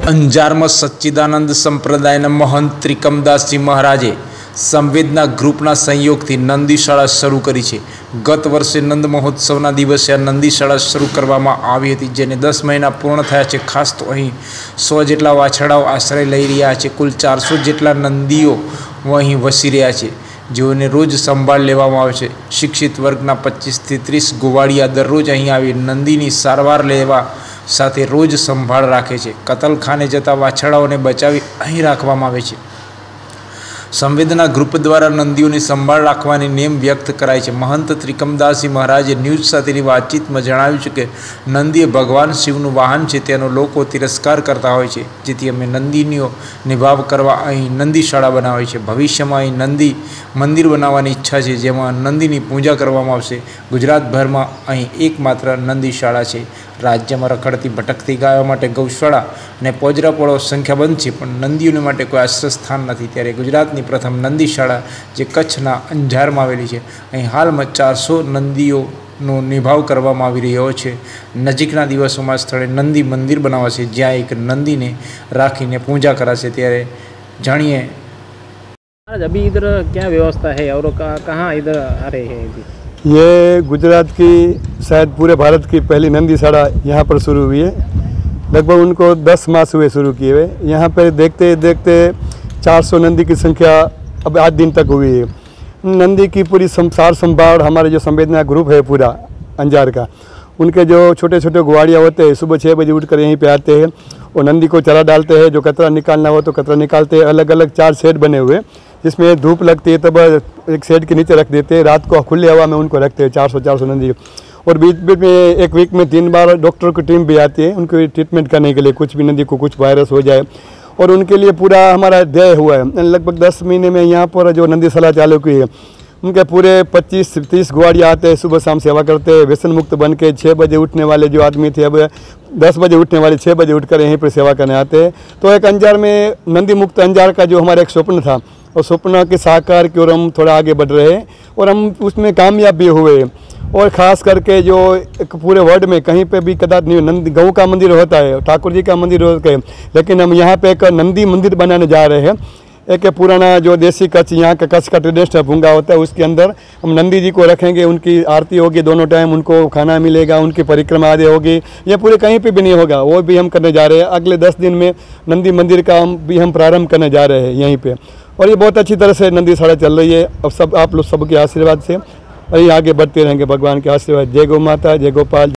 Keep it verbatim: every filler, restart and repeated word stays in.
અંજારમાં સચ્ચિદાનંદ સંપ્રદાયના મહંત ત્રિકમદાસજી મહારાજે સંવેદના ગ્રુપના સહયોગથી નંદીશાળા શરૂ કરી છે। ગત વર્ષે નંદ મહોત્સવના દિવસે આ નંદીશાળા શરૂ કરવામાં આવી હતી, જેને દસ મહિના પૂર્ણ થયા છે। ખાસ તો અહીં સો જેટલા વાછડાઓ આશ્રય લઈ રહ્યા છે। કુલ ચારસો જેટલા નંદીઓ અહીં વસી રહ્યા છે, જેઓને રોજ સંભાળ લેવામાં આવે છે। શિક્ષિત વર્ગના પચીસથી ત્રીસ ગોવાળિયા દરરોજ અહીં આવી નંદીની સારવાર લેવા સાથે રોજ સંભાળ રાખે છે। કતલખાને જતા વાછડાઓને બચાવી અહીં રાખવામાં આવે છે। સંવેદના ગ્રુપ દ્વારા નંદીઓની સંભાળ રાખવાની નેમ વ્યક્ત કરાઈ છે। મહંત ત્રિકમદાસજી મહારાજે ન્યૂઝ સાથેની વાતચીતમાં જણાવ્યું છે કે નંદી એ ભગવાન શિવનું વાહન છે, તેનો લોકો તિરસ્કાર કરતા હોય છે, જેથી અમે નંદીનો નિભાવ કરવા અહીં નંદીશાળા બનાવી છે। ભવિષ્યમાં અહીં નંદી મંદિર બનાવવાની ઈચ્છા છે, જેમાં નંદીની પૂજા કરવામાં આવશે। ગુજરાતભરમાં અહીં એકમાત્ર નંદીશાળા છે। રાજ્યમાં રખડતી ભટકતી ગાયો માટે ગૌશાળા અને પોજરાપોળો સંખ્યાબંધ છે, પણ નંદીઓને માટે કોઈ આશ્રયસ્થાન નથી। ત્યારે ગુજરાતની પ્રથમ નંદીશાળા જે કચ્છના અંજારમાં આવેલી છે, અહીં હાલમાં ચારસો નંદીઓનો નિભાવ કરવામાં આવી રહ્યો છે। નજીકના દિવસોમાં સ્થળે નંદી મંદિર બનાવાશે, જ્યાં એક નંદીને રાખીને પૂજા कराશે। ત્યારે જાણીએ अभी इधर क्या व्यवस्था है और कहाँ इधर आ रहे हैं अभी? ये गुजरात की शायद पूरे भारत की पहली नंदीशाला यहाँ पर शुरू हुई है। लगभग उनको दस मास हुए शुरू किए हुए। यहाँ पर देखते देखते चार सौ नंदी की संख्या अब आज दिन तक हुई है। नंदी की पूरी सार संभाल हमारे जो संवेदना ग्रुप है पूरा अंजार का, उनके जो छोटे छोटे गुवाड़िया होते हैं सुबह छः बजे उठकर यहीं पे आते हैं और नंदी को चरा डालते हैं। जो कचरा निकालना हो तो कचरा निकालते हैं। अलग अलग चार शेड बने हुए, जिसमें धूप लगती है तब एक शेड के नीचे रख देते हैं, रात को खुली हवा में उनको रखते हैं चार सौ चार सौ नंदी। और बीच बीच में एक वीक में तीन बार डॉक्टर की टीम भी आती है उनकी ट्रीटमेंट करने के लिए, कुछ भी नंदी को कुछ वायरस हो जाए, और उनके लिए पूरा हमारा ध्येय हुआ है। लगभग दस महीने में यहाँ पर जो नंदीशाला चालू की है, उनके पूरे पच्चीस तीस गुवाड़िया आते हैं, सुबह शाम सेवा करते हैं। व्यसन मुक्त बन के छः बजे उठने वाले जो आदमी थे अब दस बजे उठने वाले छः बजे उठकर यहीं पर सेवा करने आते हैं। तो एक अंजार में नंदी मुक्त अंजार का जो हमारा एक स्वप्न था, और स्वप्न के साकार की ओर हम थोड़ा आगे बढ़ रहे हैं और हम उसमें कामयाब भी हुए। और ख़ास करके जो एक पूरे वर्ल्ड में कहीं पे भी कदाच नहीं नंदी गऊ का मंदिर होता है, ठाकुर जी का मंदिर होता है, लेकिन हम यहाँ पे एक नंदी मंदिर बनाने जा रहे हैं। एक पुराना जो देसी कच्छ यहाँ का कच्छ का ट्रेडिशनल भूंगा होता है, उसके अंदर हम नंदी जी को रखेंगे। उनकी आरती होगी दोनों टाइम, उनको खाना मिलेगा, उनकी परिक्रमा आदि होगी। ये पूरे कहीं पे भी नहीं होगा, वो भी हम करने जा रहे हैं। अगले दस दिन में नंदी मंदिर का हम भी हम प्रारंभ करने जा रहे हैं यहीं पे, और ये बहुत अच्छी तरह से नंदीशाला चल रही है। अब सब आप लोग सबके आशीर्वाद से और ये आगे बढ़ते रहेंगे, भगवान के आशीर्वाद। जय गौ माता, जय गोपाल,